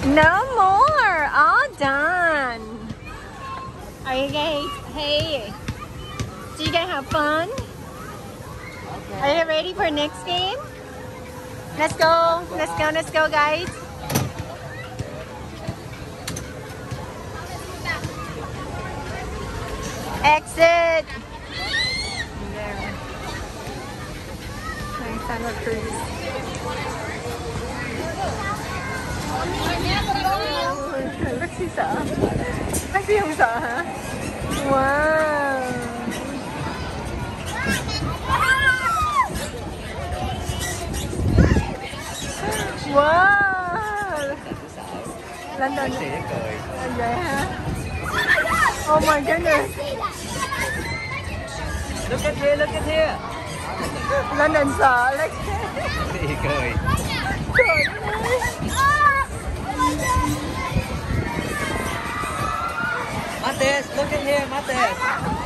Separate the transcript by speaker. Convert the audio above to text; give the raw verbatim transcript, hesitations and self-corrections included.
Speaker 1: No more. All done. Are you guys, hey, do you guys have fun? Okay. Are you ready for next game? Let's go. Let's go. Let's go, guys. Exit. There. Nice Santa Cruz. Lexi sợ. Lexi không sợ hả? Wow. Wow. London. Vậy hả? Oh my goodness.
Speaker 2: Look at here, look at here.
Speaker 1: London sợ Lexi.
Speaker 2: Thì cười. Mates, look at here, Mates.